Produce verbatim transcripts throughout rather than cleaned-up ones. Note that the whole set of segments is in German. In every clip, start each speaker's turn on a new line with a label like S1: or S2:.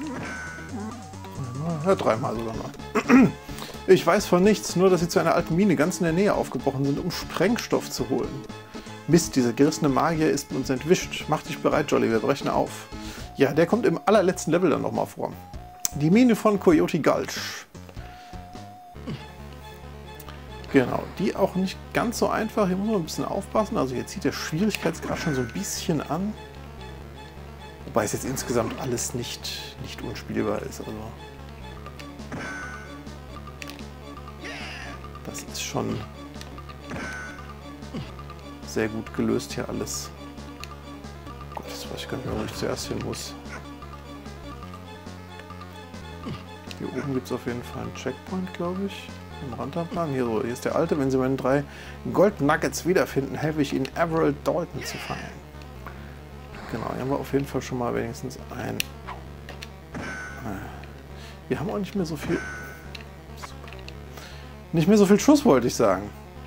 S1: Ja, dreimal sogar noch. Ich weiß von nichts, nur dass sie zu einer alten Mine ganz in der Nähe aufgebrochen sind, um Sprengstoff zu holen. Mist, dieser gerissene Magier ist uns entwischt. Mach dich bereit, Jolly, wir brechen auf. Ja, der kommt im allerletzten Level dann nochmal vor. Die Mine von Coyote Gulch. Genau, die auch nicht ganz so einfach. Hier muss man ein bisschen aufpassen. Also hier zieht der Schwierigkeitsgrad schon so ein bisschen an. Wobei es jetzt insgesamt alles nicht, nicht unspielbar ist. Also das ist schon sehr gut gelöst hier alles. Gott, das weiß ich gar nicht mehr, wo ich zuerst hin muss. Hier oben gibt es auf jeden Fall einen Checkpoint, glaube ich. Im Rantanplan. Hier, so, hier ist der alte. Wenn Sie meine drei Gold Nuggets wiederfinden, helfe ich Ihnen, Everald Dalton zu fangen. Genau, hier haben wir auf jeden Fall schon mal wenigstens ein... Wir haben auch nicht mehr so viel... Nicht mehr so viel Schuss, wollte ich sagen.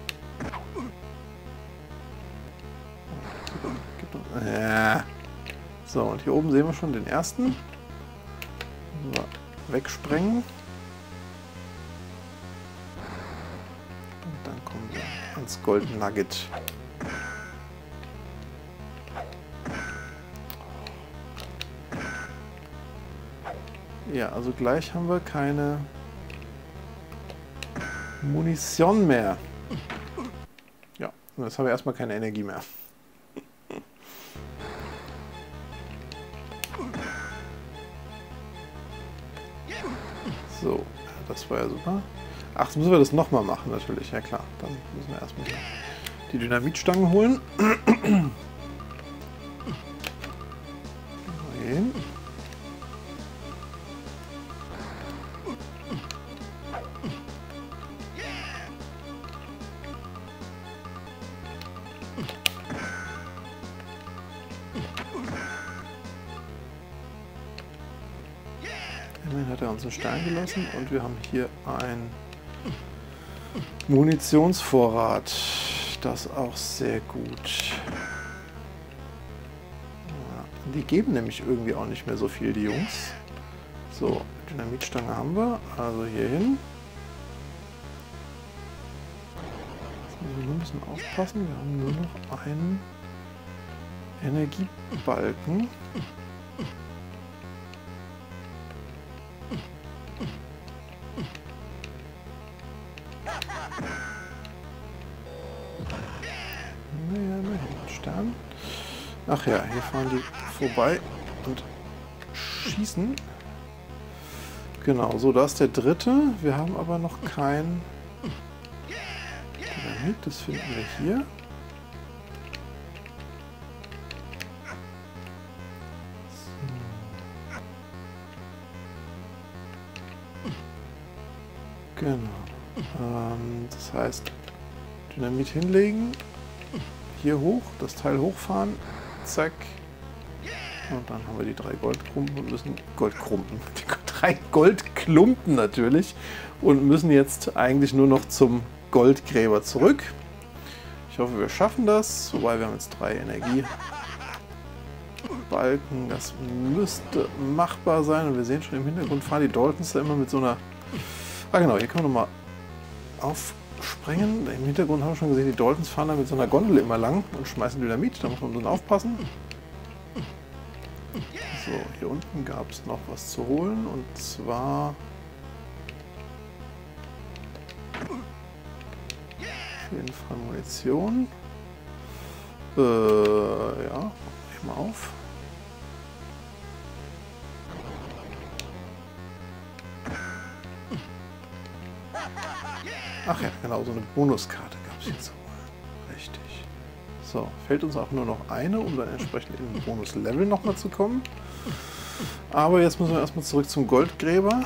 S1: Ja. So, und hier oben sehen wir schon den ersten. So, wegsprengen. Und dann kommen wir ans Gold Nugget. Ja, also gleich haben wir keine Munition mehr. Ja, und jetzt haben wir erstmal keine Energie mehr. So, das war ja super. Ach, jetzt müssen wir das nochmal machen natürlich. Ja klar, dann müssen wir erstmal die Dynamitstangen holen. Hin. Immerhin hat er uns einen Stein gelassen und wir haben hier einen Munitionsvorrat. Das ist auch sehr gut. Ja, die geben nämlich irgendwie auch nicht mehr so viel, die Jungs. So, Dynamitstange haben wir, also hier hin. Jetzt müssen wir nur ein bisschen aufpassen, wir haben nur noch einen Energiebalken. Stern. Ach ja, hier fahren die vorbei und schießen. Genau, so, da ist der dritte. Wir haben aber noch kein Dynamit, das finden wir hier. So. Genau. Ähm, das heißt, Dynamit hinlegen. Hier hoch, das Teil hochfahren, zack. Und dann haben wir die drei Goldklumpen und müssen Goldklumpen, die drei Goldklumpen natürlich und müssen jetzt eigentlich nur noch zum Goldgräber zurück. Ich hoffe, wir schaffen das, wobei wir haben jetzt drei Energiebalken. Das müsste machbar sein und wir sehen schon im Hintergrund fahren die Daltons da immer mit so einer. Ah genau, hier können wir nochmal auf. Sprengen. Im Hintergrund haben wir schon gesehen, die Daltons fahren da mit so einer Gondel immer lang und schmeißen Dynamit. Da muss man ein bisschen aufpassen. So, hier unten gab es noch was zu holen und zwar auf jeden Fall Munition. Äh, ja, ich mal auf. Ach ja, genau, so eine Bonuskarte gab es hier zu holen. Richtig. So, fällt uns auch nur noch eine, um dann entsprechend in den Bonus-Level nochmal zu kommen. Aber jetzt müssen wir erstmal zurück zum Goldgräber.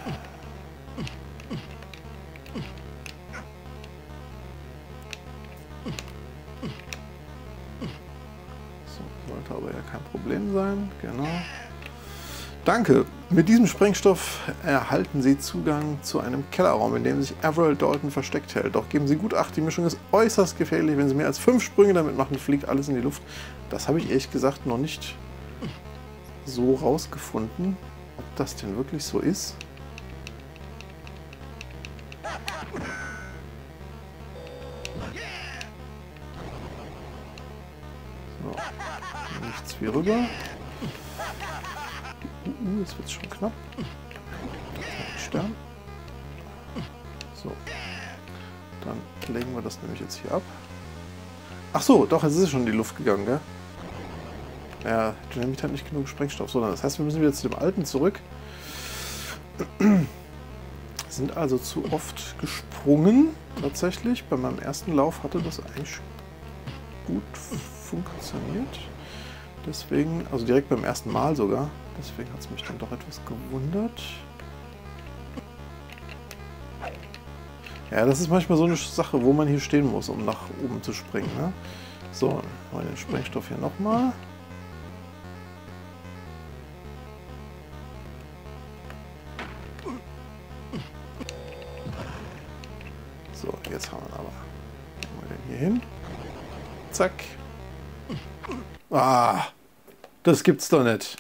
S1: So, sollte aber ja kein Problem sein. Genau. Danke. Mit diesem Sprengstoff erhalten Sie Zugang zu einem Kellerraum, in dem sich Everald Dalton versteckt hält. Doch geben Sie gut Acht, die Mischung ist äußerst gefährlich. Wenn Sie mehr als fünf Sprünge damit machen, fliegt alles in die Luft. Das habe ich ehrlich gesagt noch nicht so rausgefunden, ob das denn wirklich so ist. So, nichts wie rüber. Uh, jetzt wird es schon knapp. Stern. So. Dann legen wir das nämlich jetzt hier ab. Ach so, doch, jetzt ist es schon in die Luft gegangen, gell? Ja, Dynamit hat nicht genug Sprengstoff. So, das heißt, wir müssen wieder zu dem alten zurück. Sind also zu oft gesprungen, tatsächlich. Bei meinem ersten Lauf hatte das eigentlich gut funktioniert. Deswegen, also direkt beim ersten Mal sogar. Deswegen hat es mich dann doch etwas gewundert. Ja, das ist manchmal so eine Sache, wo man hier stehen muss, um nach oben zu springen. Ne? So, machen wir den Sprengstoff hier nochmal. So, jetzt haben wir ihn aber. Machen wir den hier hin. Zack. Ah, das gibt's doch nicht.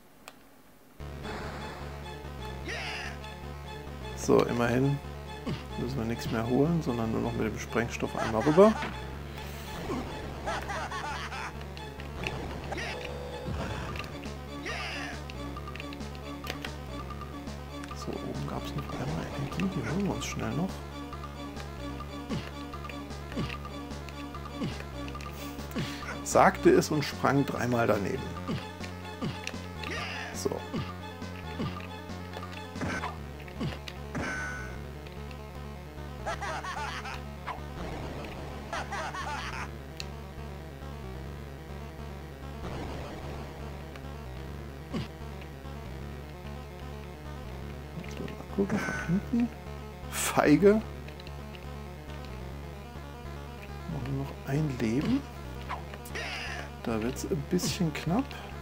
S1: So, immerhin müssen wir nichts mehr holen, sondern nur noch mit dem Sprengstoff einmal rüber. So, oben gab es noch einmal Energie, die holen wir uns schnell noch. Sagte es und sprang dreimal daneben. So. Jetzt mal gucken von hinten. Feige. Machen noch ein Leben. Da wird es ein bisschen knapp.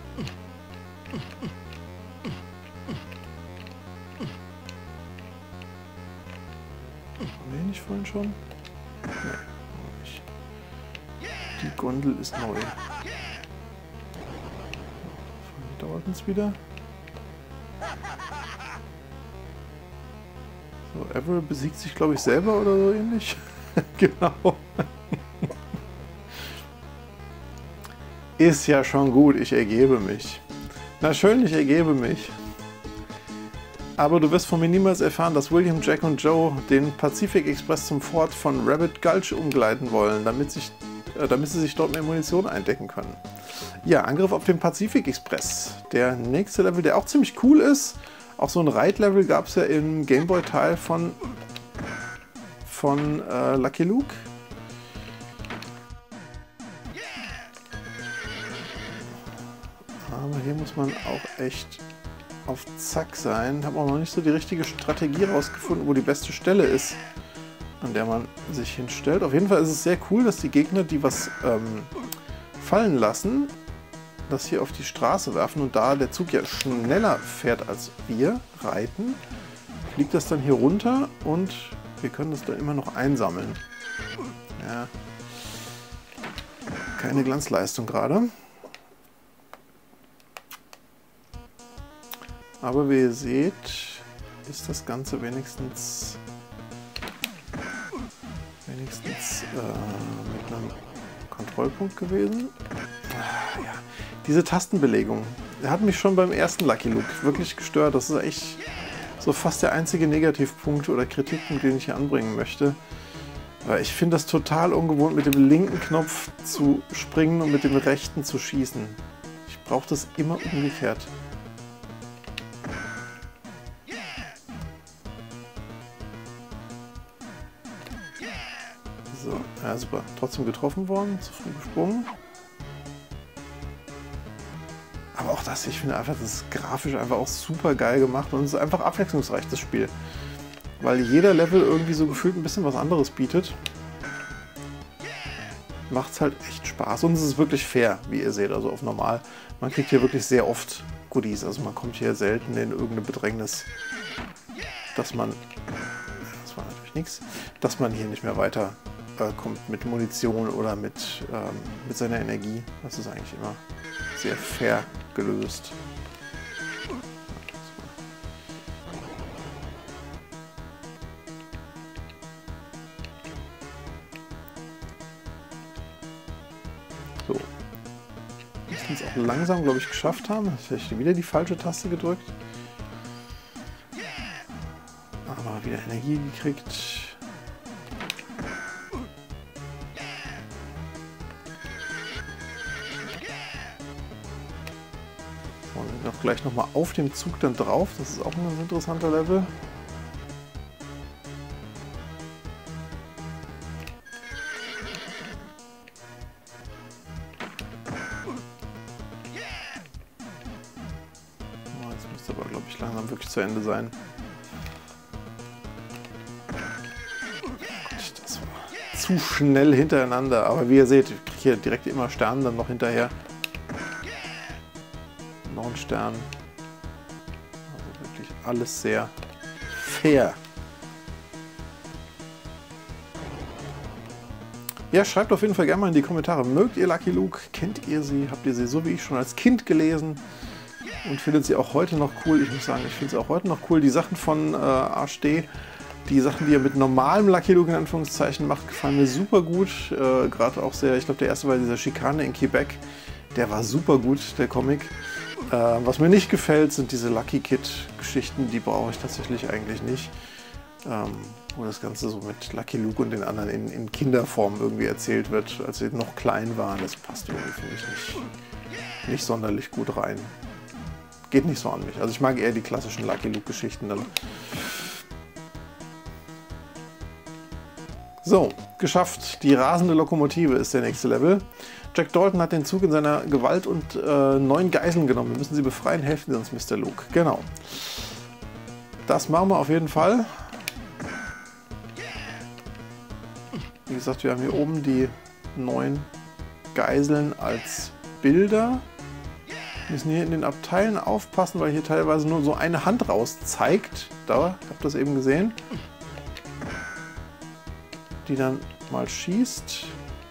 S1: Haben wir nicht vorhin schon? Nein, nicht. Die Gondel ist neu. So, dauert uns wieder. So, Avril besiegt sich, glaube ich, selber oder so ähnlich. Genau. Ist ja schon gut, ich ergebe mich. Na schön, ich ergebe mich. Aber du wirst von mir niemals erfahren, dass William, Jack und Joe den Pacific Express zum Fort von Rabbit Gulch umgleiten wollen, damit, sich, äh, damit sie sich dort mehr Munition eindecken können. Ja, Angriff auf den Pacific Express. Der nächste Level, der auch ziemlich cool ist. Auch so ein Reitlevel gab es ja im Gameboy-Teil von, von äh, Lucky Luke. Aber hier muss man auch echt auf Zack sein. Habe auch noch nicht so die richtige Strategie rausgefunden, wo die beste Stelle ist, an der man sich hinstellt. Auf jeden Fall ist es sehr cool, dass die Gegner, die was ähm, fallen lassen, das hier auf die Straße werfen. Und da der Zug ja schneller fährt als wir reiten, fliegt das dann hier runter und wir können das dann immer noch einsammeln. Ja. Keine Glanzleistung gerade. Aber wie ihr seht, ist das Ganze wenigstens, wenigstens äh, mit einem Kontrollpunkt gewesen. Ah, ja. Diese Tastenbelegung, der hat mich schon beim ersten Lucky Luke wirklich gestört. Das ist echt so fast der einzige Negativpunkt oder Kritikpunkt, den ich hier anbringen möchte. Weil ich finde das total ungewohnt, mit dem linken Knopf zu springen und mit dem rechten zu schießen. Ich brauche das immer umgekehrt. So, ja super. Trotzdem getroffen worden, zu früh gesprungen. Aber auch das, ich finde einfach, das ist grafisch einfach auch super geil gemacht und es ist einfach abwechslungsreich, das Spiel. Weil jeder Level irgendwie so gefühlt ein bisschen was anderes bietet. Macht es halt echt Spaß und es ist wirklich fair, wie ihr seht, also auf normal. Man kriegt hier wirklich sehr oft Goodies, also man kommt hier selten in irgendeine Bedrängnis, dass man, das war natürlich nichts, dass man hier nicht mehr weiter äh, kommt mit Munition oder mit, ähm, mit seiner Energie. Das ist eigentlich immer sehr fair gelöst. So. Müssen es auch langsam, glaube ich, geschafft haben. Vielleicht wieder die falsche Taste gedrückt. Aber wieder Energie gekriegt. So, und dann auch gleich nochmal auf dem Zug dann drauf. Das ist auch ein ganz interessanter Level. Aber glaube ich langsam wirklich zu Ende sein. Gott, das war zu schnell hintereinander. Aber wie ihr seht, ich kriege hier direkt immer Sterne dann noch hinterher. Noch ein Stern. Also wirklich alles sehr fair. Ja, schreibt auf jeden Fall gerne mal in die Kommentare. Mögt ihr Lucky Luke? Kennt ihr sie? Habt ihr sie so wie ich schon als Kind gelesen? Und findet sie auch heute noch cool. Ich muss sagen, ich finde sie auch heute noch cool. Die Sachen von äh, Arsch D, die Sachen, die er mit normalem Lucky Luke in Anführungszeichen macht, gefallen mir super gut. Äh, Gerade auch sehr, ich glaube der erste war dieser Schikane in Quebec. Der war super gut, der Comic. Äh, was mir nicht gefällt, sind diese Lucky Kid Geschichten. Die brauche ich tatsächlich eigentlich nicht. Ähm, wo das Ganze so mit Lucky Luke und den anderen in, in Kinderform irgendwie erzählt wird, als sie noch klein waren. Das passt irgendwie, finde ich, nicht, nicht sonderlich gut rein. Geht nicht so an mich. Also ich mag eher die klassischen Lucky Luke Geschichten dann. So, geschafft. Die rasende Lokomotive ist der nächste Level. Jack Dalton hat den Zug in seiner Gewalt und äh, neun Geiseln genommen. Wir müssen sie befreien, helfen Sie uns, Mister Luke. Genau. Das machen wir auf jeden Fall. Wie gesagt, wir haben hier oben die neun Geiseln als Bilder. Wir müssen hier in den Abteilen aufpassen, weil hier teilweise nur so eine Hand raus zeigt. Da, ich habe das eben gesehen. Die dann mal schießt.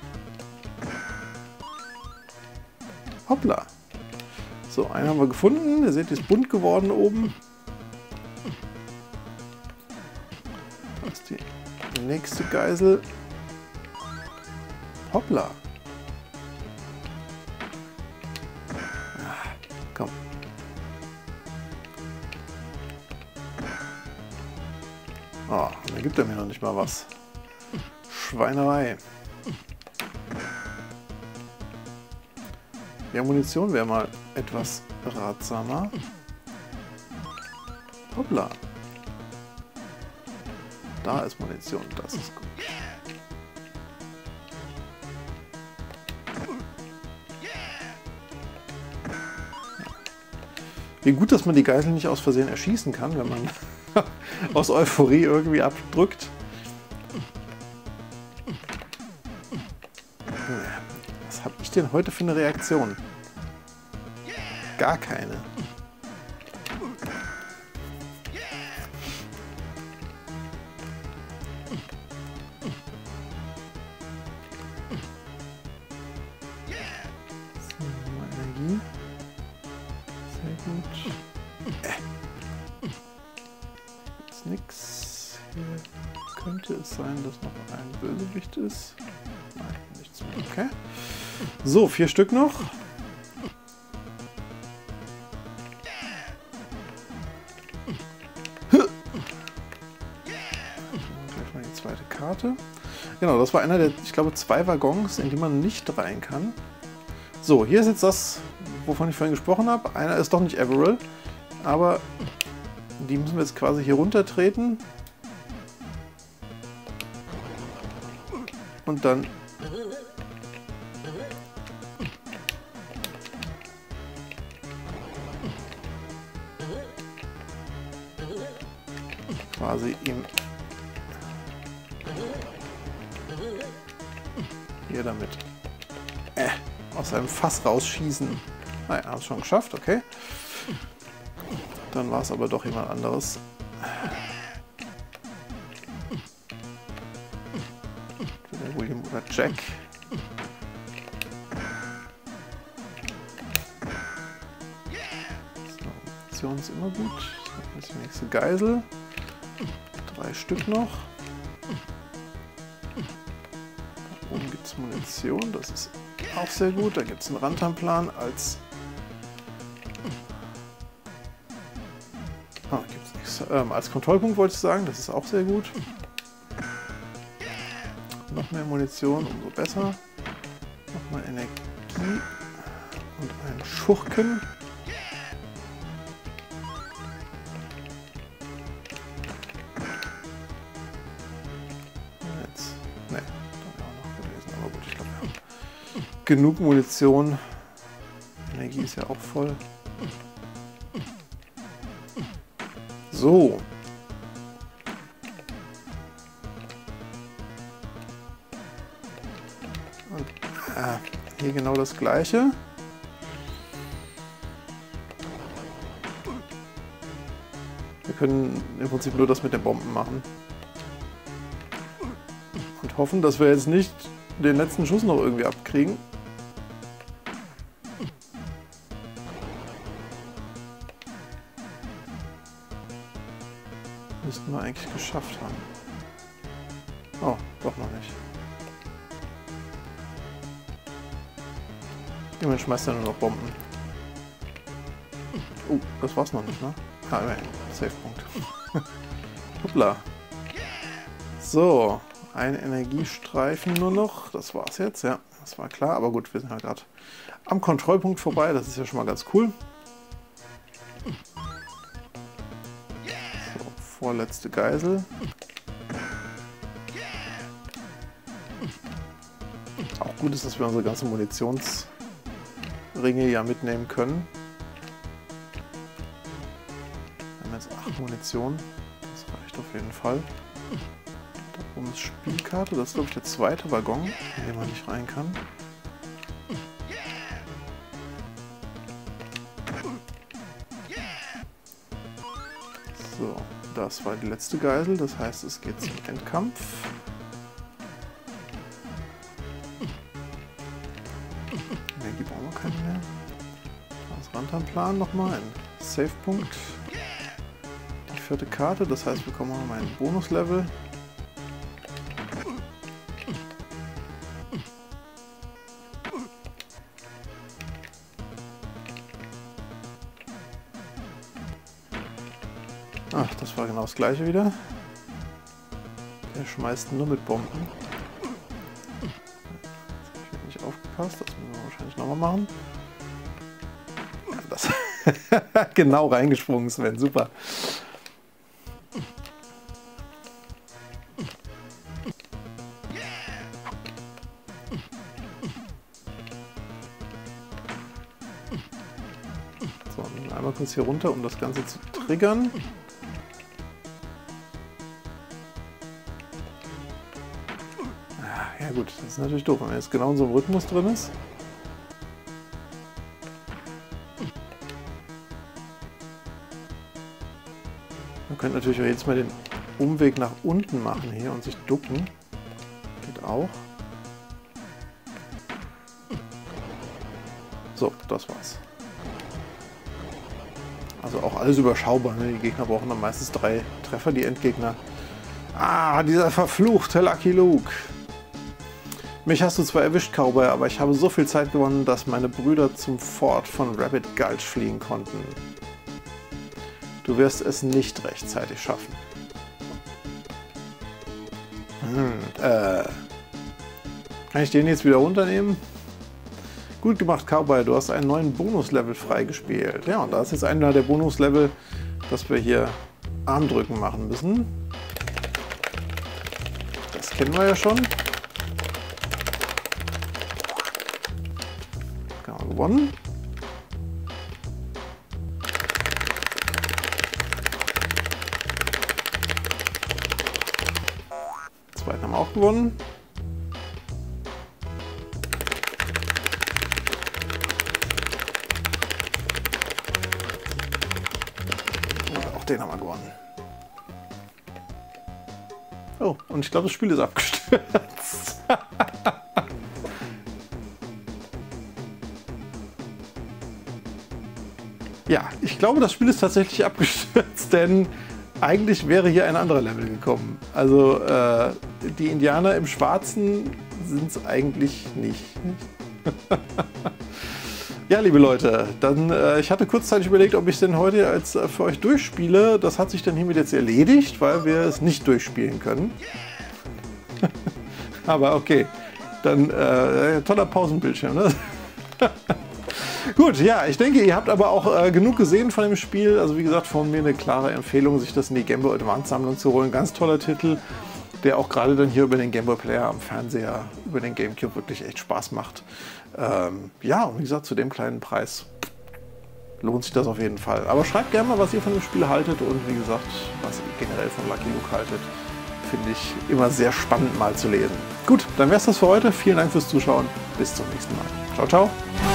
S1: Hoppla. So, einen haben wir gefunden. Ihr seht, die ist bunt geworden oben. Das ist die nächste Geisel. Hoppla. Komm. Oh, da gibt er mir noch nicht mal was. Schweinerei. Ja, Munition wäre mal etwas ratsamer. Hoppla. Da ist Munition, das ist gut. Wie gut, dass man die Geisel nicht aus Versehen erschießen kann, wenn man aus Euphorie irgendwie abdrückt. Was habe ich denn heute für eine Reaktion? Gar keine. So, nochmal Energie. Sehr gut. Äh. Ist nix. Hier könnte es sein, dass noch ein Bösewicht ist. Nein, nichts mehr. Okay. So, vier Stück noch. Gleich mal die zweite Karte. Genau, das war einer der, ich glaube, zwei Waggons, in die man nicht rein kann. So, hier ist jetzt das, wovon ich vorhin gesprochen habe. Einer ist doch nicht Averill, aber die müssen wir jetzt quasi hier runtertreten. Und dann quasi ihm hier damit äh, aus seinem Fass rausschießen. Naja, haben es schon geschafft, okay. Dann war es aber doch jemand anderes. Entweder William oder Jack. So, Munition ist immer gut. Das ist die nächste Geisel. Drei Stück noch. Da oben gibt es Munition, das ist auch sehr gut. Da gibt es einen Rantanplan als... Ah, gibt's nichts. Ähm, als Kontrollpunkt wollte ich sagen, das ist auch sehr gut. Noch mehr Munition, umso besser. Nochmal Energie und einen Schurken. Jetzt, ne, da wäre auch noch gewesen, aber gut, ich glaube, wir haben genug Munition. Energie ist ja auch voll. So. Und äh, hier genau das Gleiche. Wir können im Prinzip nur das mit den Bomben machen. Und hoffen, dass wir jetzt nicht den letzten Schuss noch irgendwie abkriegen. Müssten wir eigentlich geschafft haben. Oh, doch noch nicht. Immerhin schmeißt er nur noch Bomben. Oh, das war's noch nicht, ne? Ah, immerhin. Safe-Punkt. Hoppla. So, ein Energiestreifen nur noch. Das war's jetzt, ja. Das war klar, aber gut, wir sind halt gerade am Kontrollpunkt vorbei. Das ist ja schon mal ganz cool. Vorletzte Geisel. Auch gut ist, dass wir unsere ganzen Munitionsringe ja mitnehmen können. Wir haben jetzt acht Munition. Das reicht auf jeden Fall. Da oben ist Spielkarte. Das ist, glaube ich, der zweite Waggon, in den man nicht rein kann. So. Das war die letzte Geisel, das heißt, es geht zum Endkampf. Energie brauchen wir keinen mehr. Das Rantanplan nochmal, ein Save-Punkt. Die vierte Karte, das heißt, wir kommen nochmal in ein Bonuslevel. Ach, das war genau das gleiche wieder. Der schmeißt nur mit Bomben. Jetzt habe ich nicht aufgepasst, das müssen wir wahrscheinlich nochmal machen. Ja, das genau reingesprungen, Sven, super. So, einmal kurz hier runter, um das Ganze zu triggern. Ja gut, das ist natürlich doof, wenn man jetzt genau in so einem Rhythmus drin ist. Man könnte natürlich auch jetzt mal den Umweg nach unten machen hier und sich ducken. Geht auch. So, das war's. Also auch alles überschaubar, ne? Die Gegner brauchen dann meistens drei Treffer, die Endgegner. Ah, dieser verfluchte Lucky Luke. Mich hast du zwar erwischt, Cowboy, aber ich habe so viel Zeit gewonnen, dass meine Brüder zum Fort von Rabbit Gulch fliehen konnten. Du wirst es nicht rechtzeitig schaffen. Hm, äh. Kann ich den jetzt wieder runternehmen? Gut gemacht, Cowboy, du hast einen neuen Bonuslevel freigespielt. Ja, und da ist jetzt einer der Bonuslevel, dass wir hier Armdrücken machen müssen. Das kennen wir ja schon. Gewonnen. Zweiten haben wir auch gewonnen. Und auch den haben wir gewonnen. Oh, und ich glaube, das Spiel ist abgestürzt. Ja, ich glaube, das Spiel ist tatsächlich abgestürzt, denn eigentlich wäre hier ein anderer Level gekommen. Also äh, die Indianer im Schwarzen sind es eigentlich nicht. Ja, liebe Leute, dann, äh, ich hatte kurzzeitig überlegt, ob ich es denn heute als äh, für euch durchspiele. Das hat sich dann hiermit jetzt erledigt, weil wir es nicht durchspielen können. Aber okay, dann äh, toller Pausenbildschirm, ne? Gut, ja, ich denke, ihr habt aber auch äh, genug gesehen von dem Spiel. Also wie gesagt, von mir eine klare Empfehlung, sich das in die Game Boy Advance Sammlung zu holen. Ganz toller Titel, der auch gerade dann hier über den Game Boy Player am Fernseher, über den GameCube wirklich echt Spaß macht. Ähm, ja, und wie gesagt, zu dem kleinen Preis lohnt sich das auf jeden Fall. Aber schreibt gerne mal, was ihr von dem Spiel haltet und wie gesagt, was ihr generell von Lucky Luke haltet. Finde ich immer sehr spannend mal zu lesen. Gut, dann wäre es das für heute. Vielen Dank fürs Zuschauen. Bis zum nächsten Mal. Ciao, ciao.